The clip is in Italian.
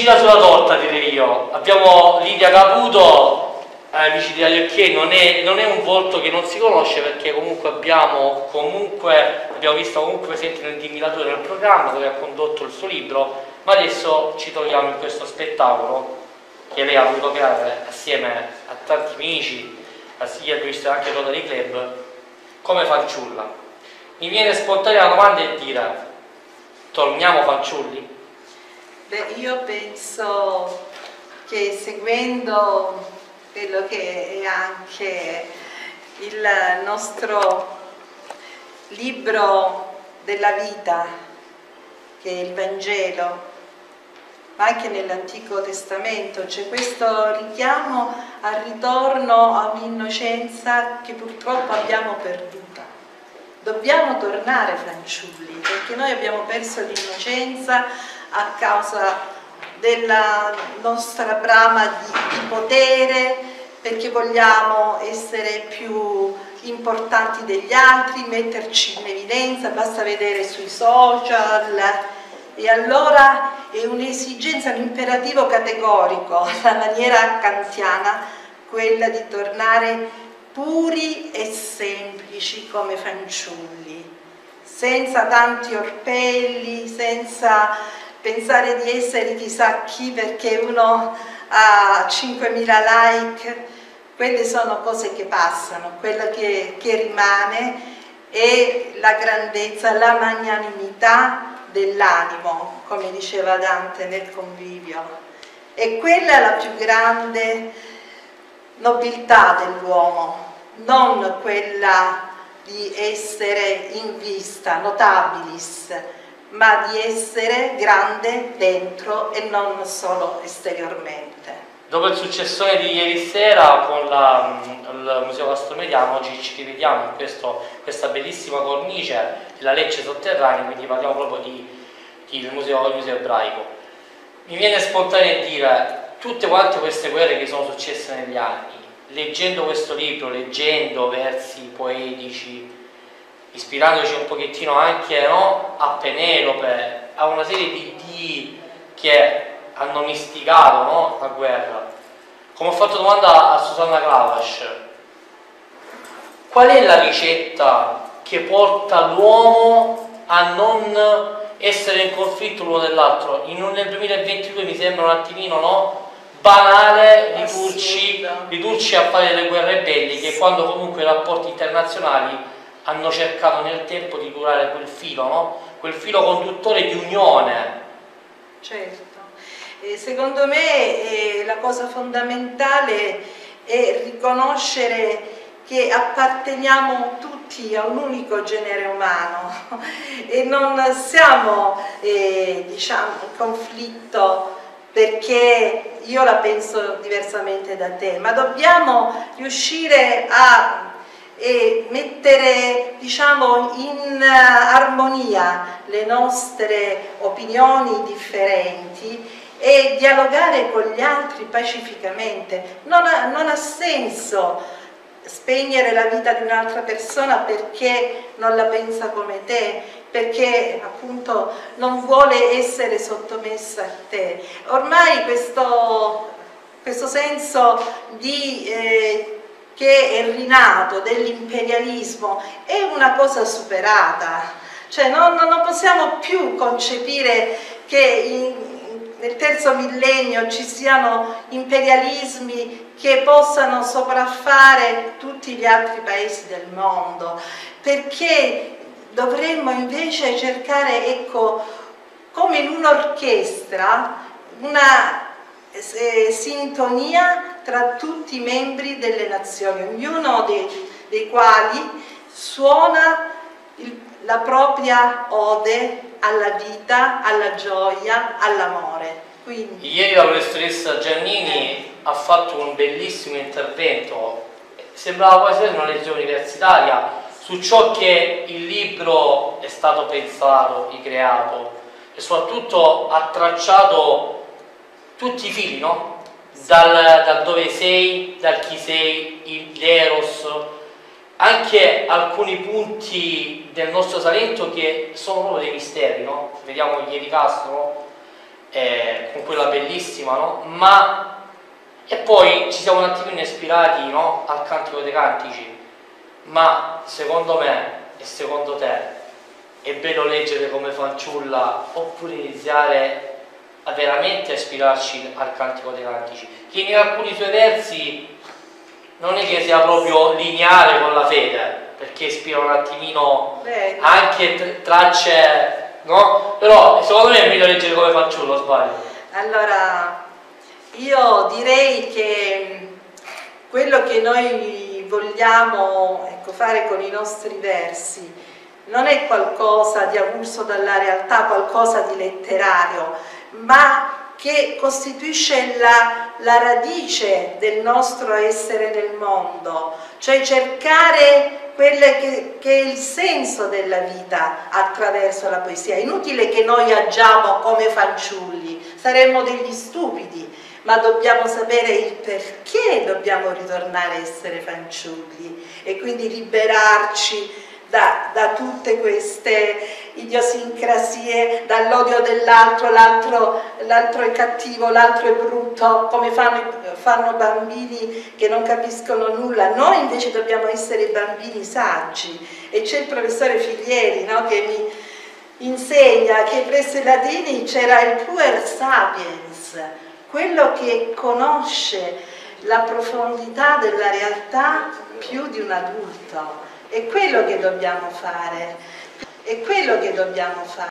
ciliegina sulla torta, direi io. Abbiamo Lidia Caputo, amici di Radio Ok, non è un volto che non si conosce, perché comunque abbiamo visto comunque presente nel Dimiratore del programma, dove ha condotto il suo libro, ma adesso ci troviamo in questo spettacolo che lei ha voluto creare assieme a tanti amici, a Siglia Cristo e anche Rotary Club, come fanciulla. Mi viene spontanea la domanda e dire: torniamo fanciulli? Beh, io penso che, seguendo quello che è anche il nostro libro della vita, che è il Vangelo, ma anche nell'Antico Testamento c'è questo richiamo al ritorno a un'innocenza che purtroppo abbiamo perduta. Dobbiamo tornare fanciulli, perché noi abbiamo perso l'innocenza a causa della nostra brama di potere, perché vogliamo essere più importanti degli altri, metterci in evidenza, basta vedere sui social. E allora è un'esigenza, un imperativo categorico, la maniera kantiana, quella di tornare puri e semplici come fanciulli, senza tanti orpelli, senza pensare di essere chissà chi perché uno ha 5.000 like. Quelle sono cose che passano, quella che rimane è la grandezza, la magnanimità dell'animo, come diceva Dante nel Convivio. E quella è la più grande nobiltà dell'uomo, non quella di essere in vista, notabilis, ma di essere grande dentro e non solo esteriormente. Dopo il successore di ieri sera con il Museo Castromediano, oggi ci rivediamo in questa bellissima cornice della Lecce sotterranea, quindi parliamo proprio del museo ebraico. Mi viene spontaneo dire: tutte quante queste guerre che sono successe negli anni, leggendo questo libro, leggendo versi poetici, ispirandoci un pochettino anche, no, a Penelope, a una serie di dii che hanno mistigato, no, la guerra. Come ho fatto domanda a Susanna Clavash, qual è la ricetta che porta l'uomo a non essere in conflitto l'uno dell'altro? Nel 2022 mi sembra un attimino, no, banale ridurci a fare le guerre belliche, quando comunque i rapporti internazionali hanno cercato nel tempo di curare quel filo, no? Quel filo conduttore di unione. Certo. Secondo me la cosa fondamentale è riconoscere che apparteniamo tutti a un unico genere umano e non siamo diciamo, in conflitto perché io la penso diversamente da te, ma dobbiamo riuscire a mettere, diciamo, in armonia le nostre opinioni differenti e dialogare con gli altri pacificamente. Non ha senso spegnere la vita di un'altra persona perché non la pensa come te, perché appunto non vuole essere sottomessa a te. Ormai questo senso che è rinato dell'imperialismo è una cosa superata, cioè non possiamo più concepire che nel terzo millennio ci siano imperialismi che possano sopraffare tutti gli altri paesi del mondo, perché dovremmo invece cercare, ecco, come in un'orchestra, una sintonia tra tutti i membri delle nazioni, ognuno dei quali suona la propria ode alla vita, alla gioia, all'amore. Ieri la professoressa Giannini ha fatto un bellissimo intervento, sembrava quasi una lezione universitaria, su ciò che il libro è stato pensato, creato, e soprattutto ha tracciato tutti i fili, no? Dal dove sei, dal chi sei, l'eros, anche alcuni punti del nostro Salento che sono proprio dei misteri, no? Vediamo ieri Castro, no? con quella bellissima, no? E poi ci siamo un attimino ispirati, no? Al Cantico dei Cantici, ma secondo me e secondo te è bello leggere come fanciulla oppure iniziare a veramente ispirarci al Cantico dei Cantici, che in alcuni suoi versi non è che sia proprio lineare con la fede, perché ispira un attimino anche tracce, no? Però secondo me è meglio leggere come fanciullo, sbaglio? Allora, io direi che quello che noi vogliamo, ecco, fare con i nostri versi non è qualcosa di avulso dalla realtà, qualcosa di letterario, ma che costituisce la radice del nostro essere nel mondo, cioè cercare che è il senso della vita attraverso la poesia. È inutile che noi agiamo come fanciulli, saremmo degli stupidi, ma dobbiamo sapere il perché dobbiamo ritornare a essere fanciulli e quindi liberarci da tutte queste idiosincrasie, dall'odio dell'altro, l'altro è cattivo, l'altro è brutto, come fanno bambini che non capiscono nulla. Noi invece dobbiamo essere bambini saggi, e c'è il professore Filieri, no, che mi insegna che presso i latini c'era il puer sapiens, quello che conosce la profondità della realtà più di un adulto. È quello che dobbiamo fare, è quello che dobbiamo fare.